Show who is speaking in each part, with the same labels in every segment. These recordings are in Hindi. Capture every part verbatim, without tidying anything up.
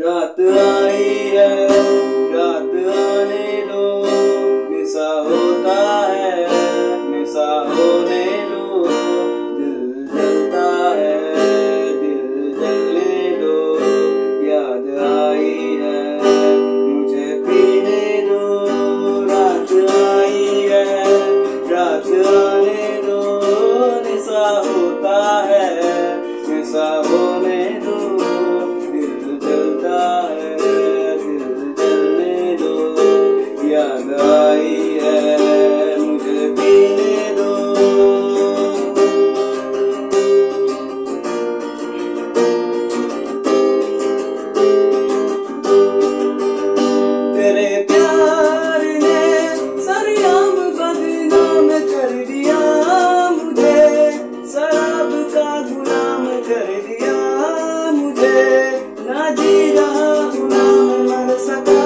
Speaker 1: रात आई है, रात आने दो, निशा होता है, निशा होने दो, दिल जलता है, दिल जलने दो, याद आई है, मुझे पीने दो, रात आई है, रात आने दो, निशा होता है, निशा होने दो, याद आई है, मुझे पीने दो। तेरे प्यार ने सरेआम बदनाम कर दिया मुझे, शराब का गुलाम कर दिया मुझे, ना जी रहा हूँ ना मर सका,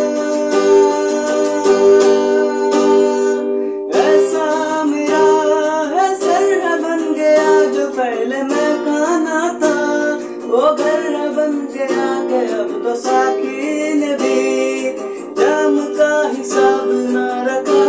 Speaker 1: पहले मैं खाना था वो घर बन गया कि अब तो साकी ने भी जाम का हिसाब न रखा।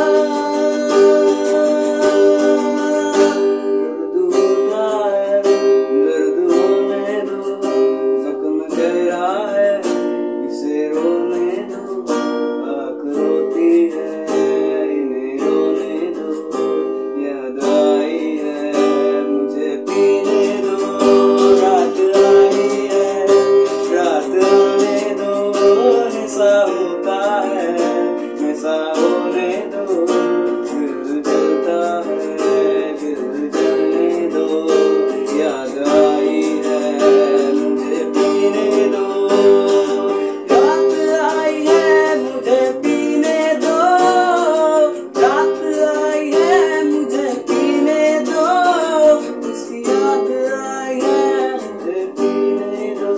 Speaker 1: दर्द होता है, दर्द होने दो, जख्म गहरा है, इसे रोने दो, आँख रोती है, इन्हें रोने दो, याद आई है, मुझे पीने दो, रात आई है, रात आने दो, निशा होता है, निशा होने दो, दिल जलता है, दिल जलने दो, याद आई है, मुझे पीने दो, रात आई है, मुझे पीने दो, रात आई है, मुझे पीने दो, उसकी याद आई है, मुझे पीने दो।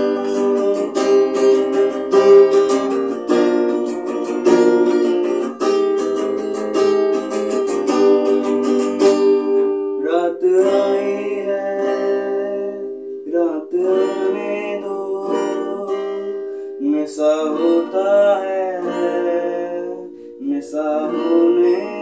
Speaker 1: रात आई है, रात आने दो, निशा होता है, निशा होने